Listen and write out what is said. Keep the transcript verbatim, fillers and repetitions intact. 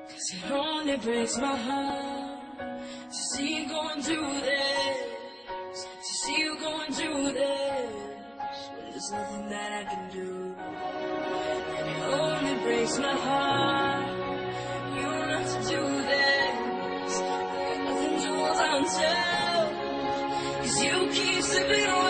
'Cause it only breaks my heart to see you going through this, to see you going through this, when there's nothing that I can do. And it only breaks my heart, you don't have to do this. I got nothing to hold on to, 'cause you keep slipping away.